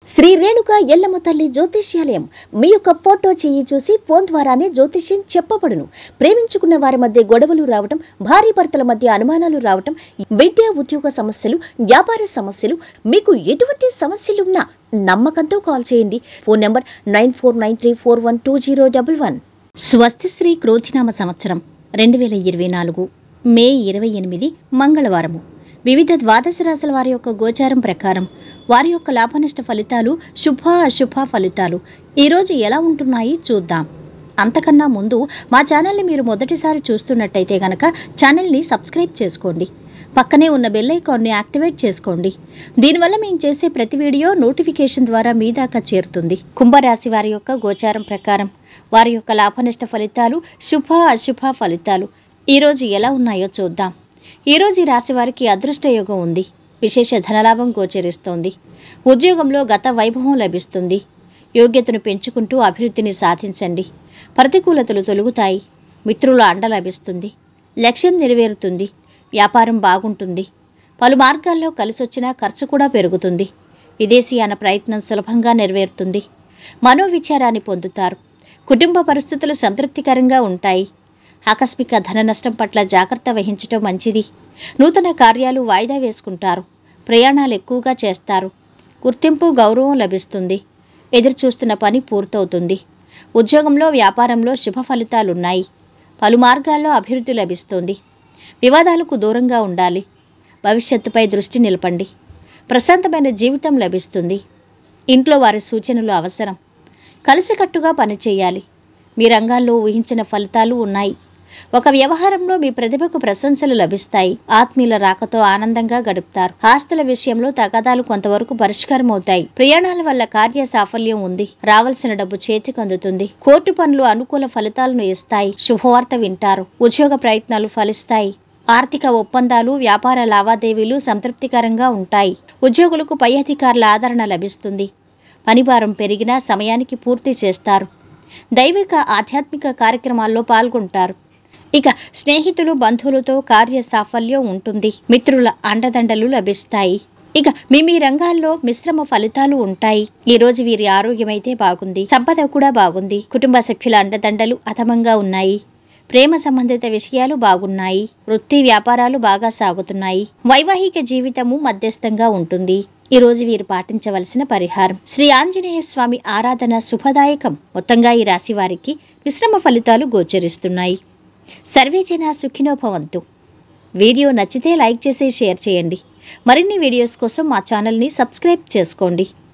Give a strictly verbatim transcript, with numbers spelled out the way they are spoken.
శ్రీ రేణుక ఎల్లమ్మ తల్లి జ్యోతిష్యాలయం మీ యొక్క ఫోటో చేయి చూసి ఫోన్ ద్వారానే జ్యోతిష్యం చెప్పబడును. ప్రేమించుకున్న వారి మధ్య గొడవలు రావటం, భార్య భర్తల మధ్య అనుమానాలు రావటం, విద్యా ఉద్యోగ సమస్యలు, వ్యాపార సమస్యలు, మీకు ఎటువంటి సమస్యలున్నా నమ్మకంతో కాల్ చేయండి. Phone number nine four nine three four one two zero double one. స్వస్తి శ్రీ క్రోధినామ సంవత్సరం రెండు వేల ఇరవై నాలుగు మే ఇరవై ఎనిమిది మంగళవారము. వివిధ ద్వాదశ రాశుల వారి యొక్క గోచారం ప్రకారం వారి యొక్క లాభనష్ట ఫలితాలు, శుభ అశుభ ఫలితాలు ఈరోజు ఎలా ఉంటున్నాయి చూద్దాం. అంతకన్నా ముందు మా ఛానల్ని మీరు మొదటిసారి చూస్తున్నట్టయితే గనక ఛానల్ని సబ్స్క్రైబ్ చేసుకోండి. పక్కనే ఉన్న బెల్ ఐకాన్ని యాక్టివేట్ చేసుకోండి. దీనివల్ల మేము చేసే ప్రతి వీడియో నోటిఫికేషన్ ద్వారా మీ దాకా చేరుతుంది. కుంభరాశి వారి యొక్క గోచారం ప్రకారం వారి యొక్క లాభనష్ట ఫలితాలు, శుభ అశుభ ఫలితాలు ఈరోజు ఎలా ఉన్నాయో చూద్దాం. ఈరోజు ఈ రాశి వారికి అదృష్ట యోగం ఉంది. విశేష ధనలాభం గోచరిస్తోంది. ఉద్యోగంలో గత వైభవం లభిస్తుంది. యోగ్యతను పెంచుకుంటూ అభివృద్ధిని సాధించండి. ప్రతికూలతలు తొలగుతాయి. మిత్రుల అండ లభిస్తుంది. లక్ష్యం నెరవేరుతుంది. వ్యాపారం బాగుంటుంది. పలు మార్గాల్లో కలిసొచ్చినా ఖర్చు కూడా పెరుగుతుంది. విదేశీయాన ప్రయత్నం సులభంగా నెరవేరుతుంది. మనోవిచారాన్ని పొందుతారు. కుటుంబ పరిస్థితులు సంతృప్తికరంగా ఉంటాయి. ఆకస్మిక ధన నష్టం పట్ల జాగ్రత్త వహించటం మంచిది. నూతన కార్యాలు వాయిదా వేసుకుంటారు. ప్రయాణాలు ఎక్కువగా చేస్తారు. గుర్తింపు, గౌరవం లభిస్తుంది. ఎదురుచూస్తున్న పని పూర్తవుతుంది. ఉద్యోగంలో, వ్యాపారంలో శుభ ఫలితాలున్నాయి. పలు మార్గాల్లో అభివృద్ధి లభిస్తుంది. వివాదాలకు దూరంగా ఉండాలి. భవిష్యత్తుపై దృష్టి నిలపండి. ప్రశాంతమైన జీవితం లభిస్తుంది. ఇంట్లో వారి సూచనలు అవసరం. కలిసికట్టుగా పనిచేయాలి. మీ రంగాల్లో ఊహించిన ఫలితాలు ఉన్నాయి. ఒక వ్యవహారంలో మీ ప్రతిభకు ప్రశంసలు లభిస్తాయి. ఆత్మీయుల రాకతో ఆనందంగా గడుపుతారు. ఆస్తుల విషయంలో తగాదాలు కొంతవరకు పరిష్కారం అవుతాయి. ప్రయాణాల వల్ల కార్య సాఫల్యం ఉంది. రావాల్సిన డబ్బు చేతికి అందుతుంది. కోర్టు పనులు అనుకూల ఫలితాలను ఇస్తాయి. శుభవార్త వింటారు. ఉద్యోగ ప్రయత్నాలు ఫలిస్తాయి. ఆర్థిక ఒప్పందాలు, వ్యాపార లావాదేవీలు సంతృప్తికరంగా ఉంటాయి. ఉద్యోగులకు పై అధికారుల ఆదరణ లభిస్తుంది. పనిభారం పెరిగినా సమయానికి పూర్తి చేస్తారు. దైవిక ఆధ్యాత్మిక కార్యక్రమాల్లో పాల్గొంటారు. ఇక స్నేహితులు, బంధువులతో కార్య సాఫల్యం ఉంటుంది. మిత్రుల అండదండలు లభిస్తాయి. ఇక మీ మీ రంగాల్లో మిశ్రమ ఫలితాలు ఉంటాయి. ఈ రోజు వీరి ఆరోగ్యం అయితే బాగుంది. సంపద కూడా బాగుంది. కుటుంబ సభ్యుల అండదండలు అధమంగా ఉన్నాయి. ప్రేమ సంబంధిత విషయాలు బాగున్నాయి. వృత్తి, వ్యాపారాలు బాగా సాగుతున్నాయి. వైవాహిక జీవితము మధ్యస్థంగా ఉంటుంది. ఈ రోజు వీరు పాటించవలసిన పరిహారం శ్రీ ఆంజనేయ స్వామి ఆరాధన శుభదాయకం. మొత్తంగా ఈ రాశి వారికి మిశ్రమ ఫలితాలు గోచరిస్తున్నాయి. సర్వే జన సుఖినో భవంతు. వీడియో నచ్చితే లైక్ చేసి షేర్ చేయండి. మరిన్ని వీడియోస్ కోసం మా ఛానల్ని సబ్స్క్రైబ్ చేసుకోండి.